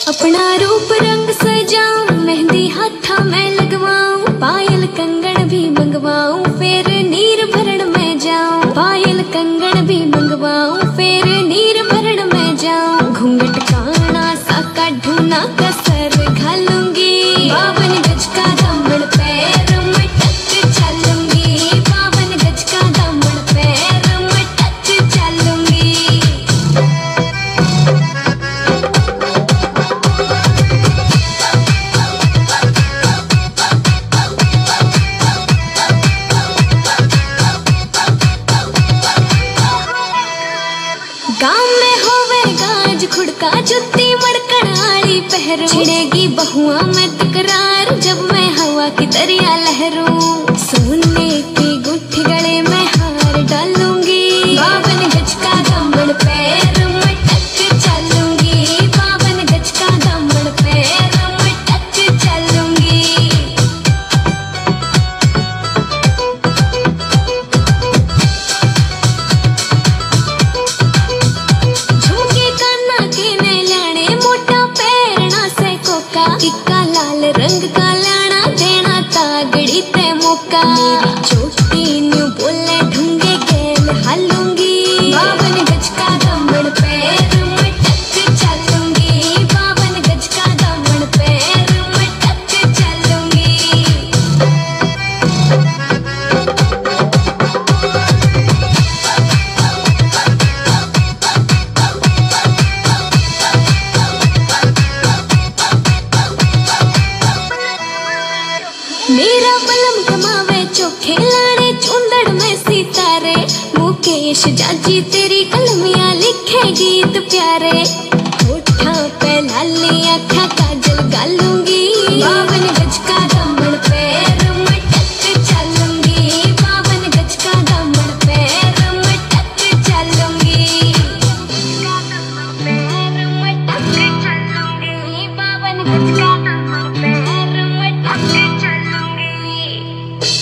अपना रूप रंग सजाऊं, मेहंदी हाथा मैं लगवाऊं, पायल कंगन भी मंगवाऊं, फिर नीर भरण में जाऊं। पायल कंगन भी मंगवाऊं, फिर नीर भरण में जाऊं। घूंघट काना सा काढूं, कसर घालूंगी, 52 गज का दामन पैर में टच चलूंगी। 52 गज का दामन पैर में टच चलूंगी। गाँव में होवे गाज खुड़का, जुत्ती मड़कन आली पहरू, छिड़ेगी बहुआ में तकरार जब मैं हवा की दरिया लहरूं। सोने की गुट्ठी गले में हार डालूंगी, 52 गज का दामन पैर में टच चलूंगी। 52 गज का दामन पैर में टच चलूंगी। टिक्का लाल रंग का लाना, देना तागड़ी ते मौका। मेरी चोटी न्यू बोले ढूंगे गेल हालूंगी, 52 गज का दामन पैर में टच चलूंगी। 52 गज का दामन पैर में टच चलूंगी। मेरा बलम कमावे चोखे लाने, चुंदड़ में सितारे। मुकेश जाजी तेरी कलमियां लिखे गीत प्यारे। होठा पे लाली आँखा काजल गालूंगी, 52 गज का दामन पैर में टच चलूंगी। 52 गज का दामन पैर में टच चलूंगी। 52 गज